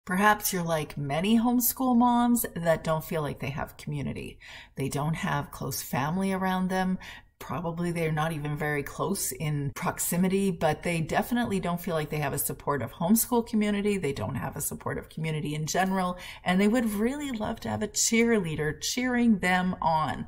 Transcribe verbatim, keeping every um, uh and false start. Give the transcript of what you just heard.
Perhaps you're like many homeschool moms that don't feel like they have community. They don't have close family around them. Probably they're not even very close in proximity, but they definitely don't feel like they have a supportive homeschool community. They don't have a supportive community in general, and they would really love to have a cheerleader cheering them on.